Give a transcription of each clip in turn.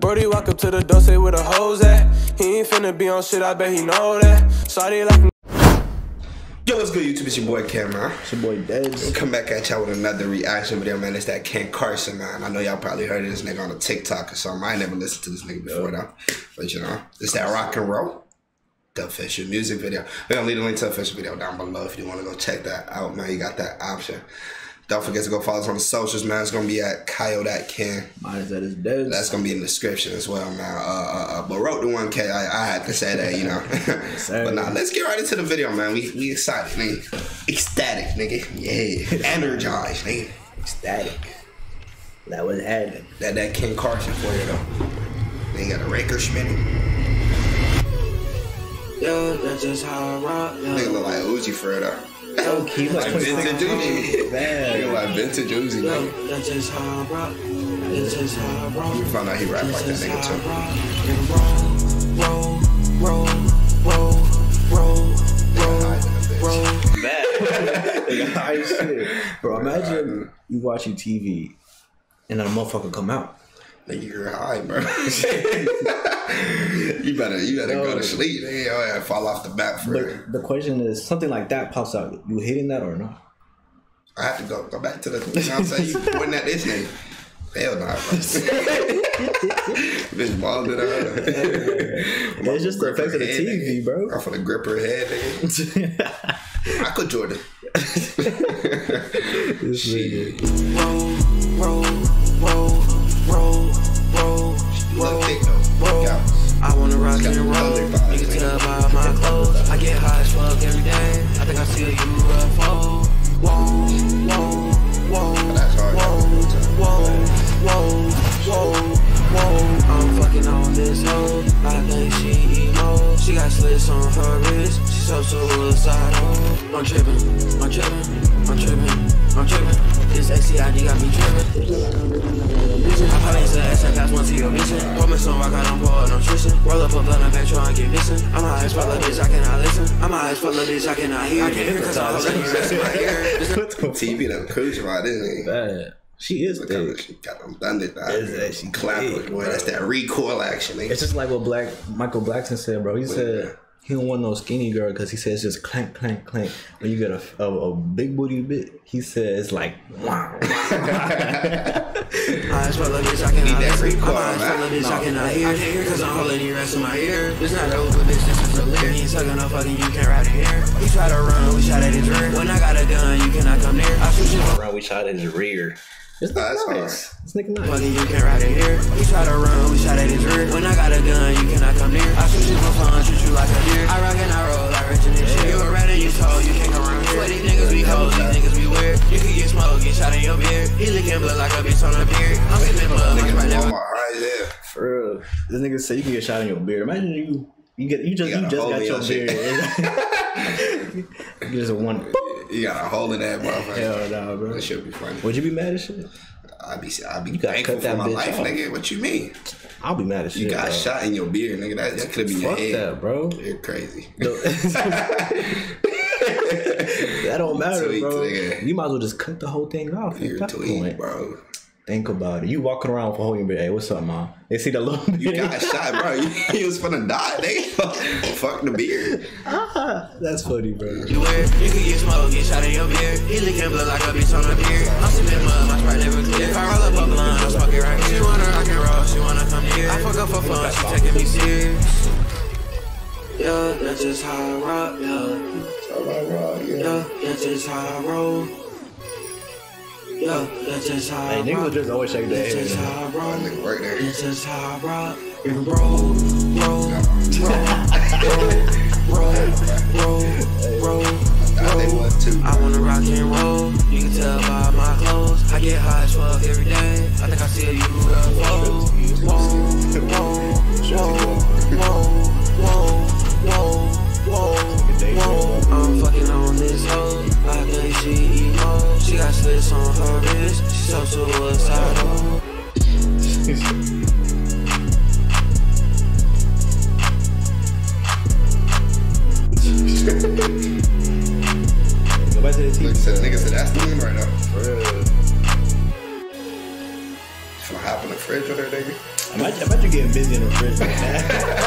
Brody walk up to the door, say where the hoes at. He ain't finna be on shit, I bet he know that. Shawty like. Yo, what's good, YouTube? It's your boy Ken, man. It's your boy Dez. We'll come back at y'all with another reaction video, man. It's that Ken Carson, man. I know y'all probably heard of this nigga on the TikTok or something. I ain't never listened to this nigga before, though. But, you know, it's that rock and roll, the official music video. We're going to leave the link to the official video down below if you want to go check that out, man. You got that option. Don't forget to go follow us on the socials, man. It's going to be at Kyle.Ken. Mine is at his Dez. That's going to be in the description as well, man. But wrote the 1K. I had to say that, you know. But nah, let's get right into the video, man. We excited, nigga. Ecstatic, nigga. Yeah. Energized, nigga. Ecstatic. That was happening. That Ken Carson for you, though. They got a Raker Schmitty. Yo, that's just how I rock. Nigga look like Uzi for it, though. Oh, he like vintage Uzi. Nigga like vintage Uzi, nigga. That's just how I rock. That's just how I rock. You found out he rap like that nigga too. High shit. Bro, imagine you watching TV and then a motherfucker come out. Nigga, you're high, bro. you better go to sleep. Nigga, your ass fall off the map for it. The question is, something like that pops out. You hitting that or not? I have to go back to the, you know what I'm saying? You pointing at this nigga. Hell no, bro. Bitch balled it out. It's just the effects of the TV, nigga. Bro. I'm finna grip her head, nigga. Michael Jordan. This nigga. I wanna rock and roll. You can tell by my clothes. I get high as fuck every day. I think I see a UFO. Whoa, whoa, whoa, That's hard. whoa. I'm fucking on this hoe. I think she emo. She got slits on her wrist. She's so suicidal. I'm tripping. This XCID got me tripping. I probably said ass and pass one to your mission. Pour me some rock, I don't pour nutrition. Roll up a blunt, I bet you I get missing. I'm high as fuck of this, I cannot listen. I'm high as fuck of this, I cannot hear. I can't hear cause I'm already resting my ear. TV done cruise right, isn't Bad. She is thick. She got them thunder thighs. She clappers, boy. That's that recoil action, nigga. It's just like what Michael Blackson said, bro. He said he don't want no skinny girl because he says just clank, clank, clank. When you get a big booty bit, he says like wow. I as fuck of this, I cannot listen. I'm high as fuck of this, I cannot hear. I can't hear cause I'm holding the rest of my ear. It's not over, bitch, this is a lyric. He ain't sucking no fucking, you can't ride it here. He try to run, we shot at his rear. When I got a gun, you cannot come near. I shoot you around, we shot at his rear. It's that's nice. This nigga nice. Fucking, you can't ride it here. He try to run, we shot at his rear. When I got a gun, you cannot come near. I shoot you for fun, shoot you like a deer. I rock and I roll like rich and this shit. You a rat and you told, you can't come around here. These niggas be hoes, these niggas be weird. You can get smoked, get shot in your beard. He licking blood like a bitch on a beard. I'm sipping blood, niggas right now. Right there. For real. This nigga say you can get shot in your beard. Imagine you just got your beard. You just one. You got a hole in that motherfucker. Hell nah, bro. That should be funny. Would you be mad as shit? I'd be thankful for my life, nigga. What you mean? I'll be mad as shit. You got shot in your beard, nigga. That could have been your head. Fuck that, bro. You're crazy. That don't matter, bro. Nigga. You might as well just cut the whole thing off. You're tweet, bro. Think about it. You walking around for holding your beard. Hey, what's up, mom? They see the little beard. You got shot, bro. You was finna die, nigga. Fuck the beard. That's funny, bro. You weird. You can get smoked, get shot in your beard. He licking blood like a bitch on a beard. I'm sipping mud, my sprite never clear. If I roll up a blunt, I'll smoke it right here. She wanna rock and roll, she wanna come near. I fuck up for fun, she taking me serious. Yeah, that's just how I rock, yeah, that's just how I roll. Yeah, that's just how I rock. Hey, niggas just always shake their head. That's just how I rock. Nigga right there. That's just how I rock. And roll. I wanna rock and roll. You can tell by my clothes. I get high as fuck every day. I think I see a UFO. I'm fucking on this hoe. I think she emo. She got slits on her wrist. She's so suicidal. Go back to the TV. Nigga said that's the one right now. For real. Gonna hop in the fridge with her, nigga. I bet you getting busy in the fridge like that.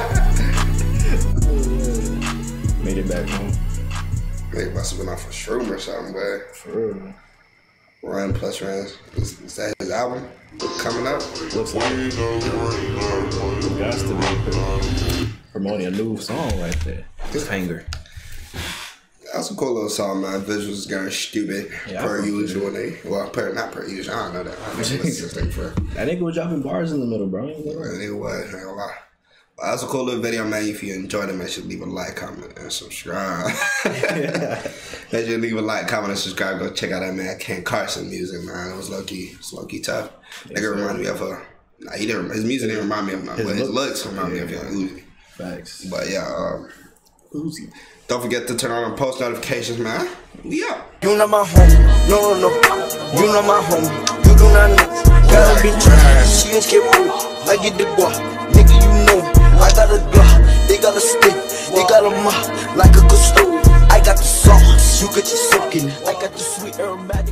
Made it back home. Maybe must have been off a shroom or something, but For real. Run Plus Runs. Is that his album coming up? Looks like it. Got to be promoting a new song right there. Banger. That's a cool little song, man. Visuals going stupid per usual. Not per usual. I don't know that. I never listened to this thing for. That nigga was dropping bars in the middle, bro. It was. I ain't gonna lie. But that's a cool little video, man. If you enjoyed it, make sure to leave a like, comment, and subscribe. Make sure to leave a like, comment, and subscribe. Go check out that man Ken Carson music, man. It was low key tough. Nigga reminded me of he didn't. His music didn't remind me of nothing, but his looks remind me of Young Uzi. Facts. But yeah, Uzi. Don't forget to turn on the post notifications, man. We up. You not my home, no. You not my home, you do not know. Gotta be trash, she ain't scared food. I get the guap, nigga, you know. I got a Glock, they got a stick, they got a mop, like a good stove. I got the sauce, you get your soaking. I got the sweet aromatic.